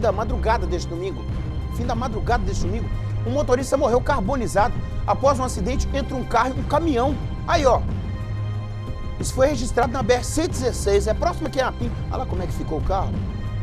da madrugada deste domingo. Fim da madrugada deste domingo. Um motorista morreu carbonizado após um acidente entre um carro e um caminhão. Aí, ó. Isso foi registrado na BR-116. É próximo aqui a Apim. Olha lá como é que ficou o carro.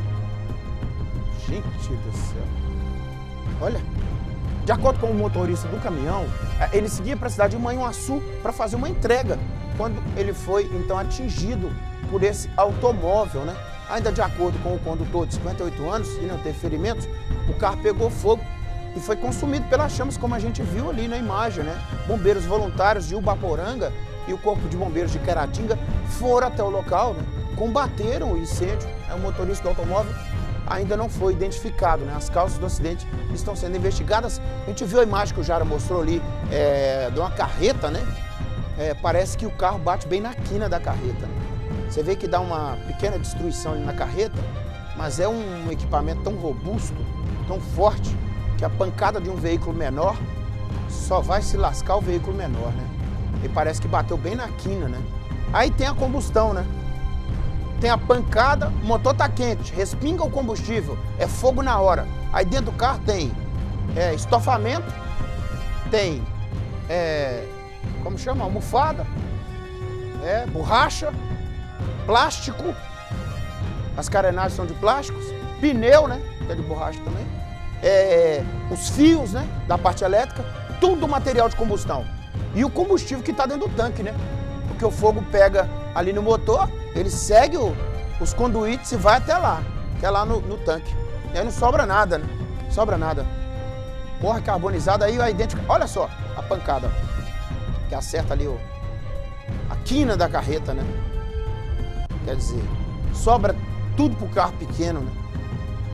Gente do céu. Olha. De acordo com o motorista do caminhão, ele seguia para a cidade de Manhuaçu para fazer uma entrega, quando ele foi, então, atingido por esse automóvel, né? Ainda de acordo com o condutor de 58 anos, e não teve ferimentos, o carro pegou fogo e foi consumido pelas chamas, como a gente viu ali na imagem, né? Bombeiros voluntários de Ubaporanga e o Corpo de Bombeiros de Caratinga foram até o local, né? Combateram o incêndio. O motorista do automóvel ainda não foi identificado, né? As causas do acidente estão sendo investigadas. A gente viu a imagem que o Jara mostrou ali de uma carreta, né? Parece que o carro bate bem na quina da carreta. Você vê que dá uma pequena destruição ali na carreta, mas é um equipamento tão robusto, tão forte, que a pancada de um veículo menor só vai se lascar o veículo menor, né? E parece que bateu bem na quina, né? Aí tem a combustão, né? Tem a pancada, o motor tá quente, respinga o combustível, é fogo na hora. Aí dentro do carro tem estofamento, tem, como chama? Almofada, borracha, plástico, as carenagens são de plásticos, pneu, né? Que é de borracha também, os fios, né? Da parte elétrica, tudo material de combustão. E o combustível que tá dentro do tanque, né? Porque o fogo pega ali no motor, ele segue os conduítes e vai até lá, que é lá no tanque. E aí não sobra nada, né? Sobra nada. Morre carbonizada, aí a identifica. Olha só a pancada, que acerta ali a quina da carreta, né? Quer dizer, sobra tudo pro carro pequeno, né?